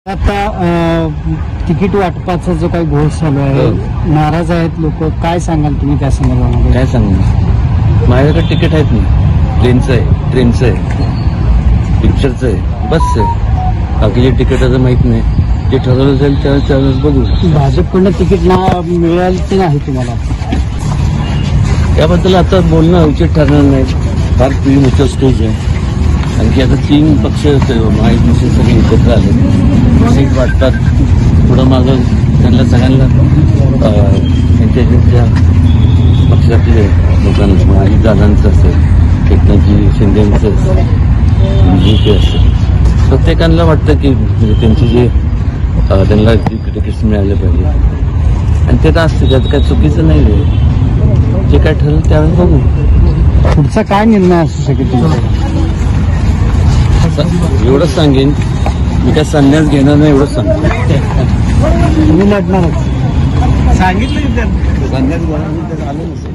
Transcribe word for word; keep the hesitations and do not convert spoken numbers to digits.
आता तिकीट वाटपाचा जो काही घोष चालू आहे, नाराज आहेत लोक, काय सांगाल तुम्ही त्या संदर्भामध्ये? काय सांगू, माझ्याकडे तिकीट आहेत ना, प्लेनचं आहे, ट्रेनचं आहे, पिक्चरचं आहे, बसचं आहे. बाकीचे तिकीटाचं माहित नाही. जे ठरवलं जाईल त्या त्यावेळेस बघू. भाजपकडनं तिकीट ना मिळेल की नाही तुम्हाला, याबद्दल आता बोलणं उचित ठरणार नाही. फार प्री मोठं स्टेज आहे. आणखी आता तीन पक्ष महायुतीचे सगळे एकत्र आले, सीट वाटतात. पुढं मागं त्यांना सगळ्यांना त्यांच्या त्यांच्या पक्षातले लोकांना, अजितदादांचं असेल, एकनाथजी शिंदेचं असेल, बीजेपी असेल, प्रत्येकाला वाटतं की म्हणजे त्यांची जे त्यांना तिकीट मिळालं पाहिजे. आणि ते तर असतं, त्यात काय चुकीचं नाही आहे. जे काय ठरलं त्यावेळेस बघू. पुढचा काय निर्णय असू शकेल तुमचा? एवढंच सांगेन, मी काय संन्यास घेणार नाही, एवढंच सांगतो. तुम्ही लढणारच सांगितलं संन्यास घेणार आलं नसेल.